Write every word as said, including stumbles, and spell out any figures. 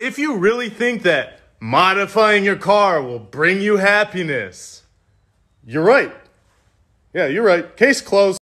If you really think that modifying your car will bring you happiness, you're right. Yeah, you're right. Case closed.